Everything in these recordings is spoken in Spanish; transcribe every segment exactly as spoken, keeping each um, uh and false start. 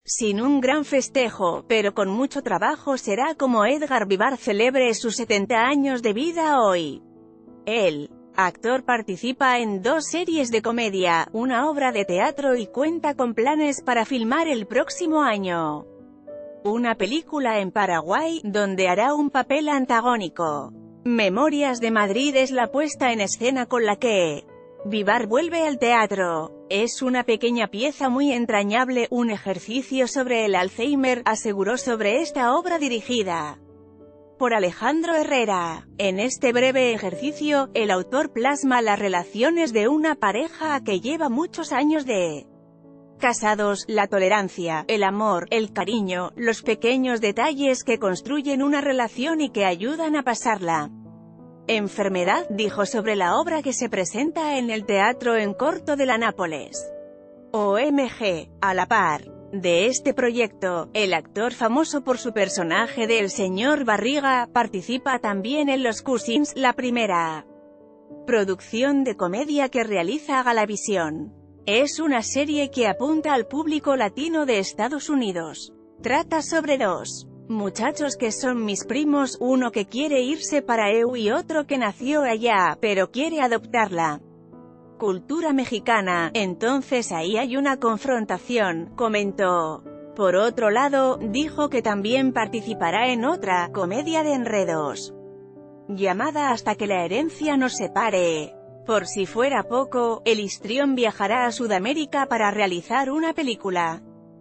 Sin un gran festejo, pero con mucho trabajo, será como Edgar Vivar celebre sus setenta años de vida hoy. El actor participa en dos series de comedia, una obra de teatro y cuenta con planes para filmar el próximo año una película en Paraguay, donde hará un papel antagónico. Memorias de Madrid es la puesta en escena con la que Vivar vuelve al teatro. Es una pequeña pieza muy entrañable, un ejercicio sobre el Alzheimer, aseguró sobre esta obra dirigida por Alejandro Herrera. En este breve ejercicio, el autor plasma las relaciones de una pareja que lleva muchos años de casados, la tolerancia, el amor, el cariño, los pequeños detalles que construyen una relación y que ayudan a pasarla. Enfermedad, dijo sobre la obra que se presenta en el Teatro en Corto de la Nápoles. O M G, a la par de este proyecto, el actor famoso por su personaje de El Señor Barriga, participa también en Los Cousins, la primera producción de comedia que realiza Galavisión. Es una serie que apunta al público latino de Estados Unidos. Trata sobre dos muchachos que son mis primos, uno que quiere irse para E U y otro que nació allá, pero quiere adoptarla. Cultura mexicana, entonces ahí hay una confrontación, comentó. Por otro lado, dijo que también participará en otra comedia de enredos llamada Hasta que la herencia nos separe. Por si fuera poco, el histrión viajará a Sudamérica para realizar una película.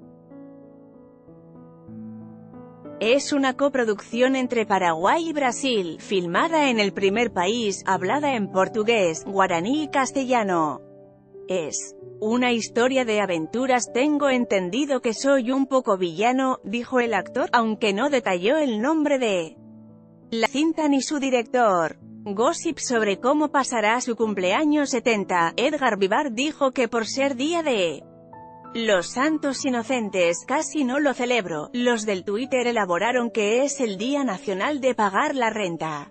Es una coproducción entre Paraguay y Brasil, filmada en el primer país, hablada en portugués, guaraní y castellano. Es una historia de aventuras. Tengo entendido que soy un poco villano, dijo el actor, aunque no detalló el nombre de la cinta ni su director. Gossip sobre cómo pasará su cumpleaños setenta. Edgar Vivar dijo que por ser día de los Santos Inocentes, casi no lo celebro. Los del Twitter elaboraron que es el Día Nacional de pagar la renta.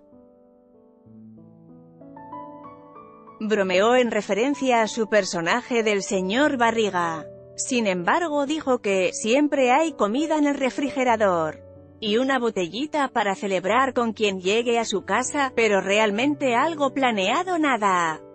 Bromeó en referencia a su personaje del señor Barriga. Sin embargo, dijo que siempre hay comida en el refrigerador y una botellita para celebrar con quien llegue a su casa, pero realmente algo planeado nada.